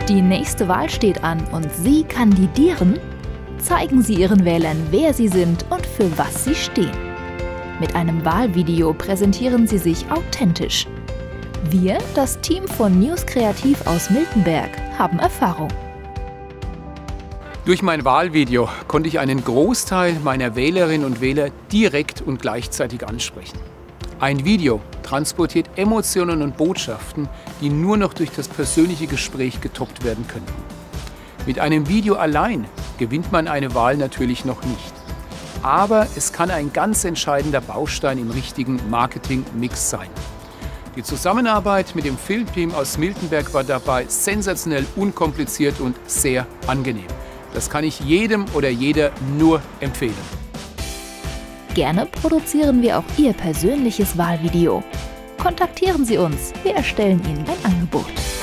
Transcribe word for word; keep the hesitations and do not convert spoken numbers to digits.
Die nächste Wahl steht an und Sie kandidieren? Zeigen Sie Ihren Wählern, wer Sie sind und für was Sie stehen. Mit einem Wahlvideo präsentieren Sie sich authentisch. Wir, das Team von News Kreativ aus Miltenberg, haben Erfahrung. Durch mein Wahlvideo konnte ich einen Großteil meiner Wählerinnen und Wähler direkt und gleichzeitig ansprechen. Ein Video transportiert Emotionen und Botschaften, die nur noch durch das persönliche Gespräch getoppt werden könnten. Mit einem Video allein gewinnt man eine Wahl natürlich noch nicht. Aber es kann ein ganz entscheidender Baustein im richtigen Marketing-Mix sein. Die Zusammenarbeit mit dem Filmteam aus Miltenberg war dabei sensationell unkompliziert und sehr angenehm. Das kann ich jedem oder jeder nur empfehlen. Gerne produzieren wir auch Ihr persönliches Wahlvideo. Kontaktieren Sie uns, wir erstellen Ihnen ein Angebot.